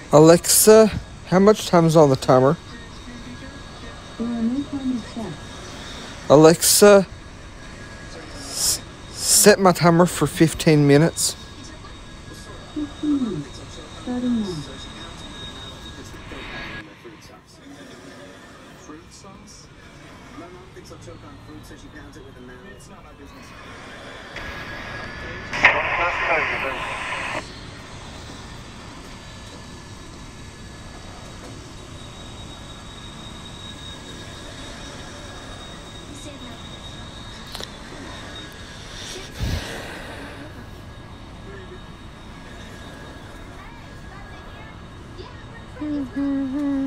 Alexa, how much time is on the timer? There are no timers set. Alexa, set my timer for 15 minutes. 15 minutes. Starting now. Fruit sauce? My mom thinks I'll choke on fruit, so she pounds it with a mallet. It's not my business. Mm-hmm.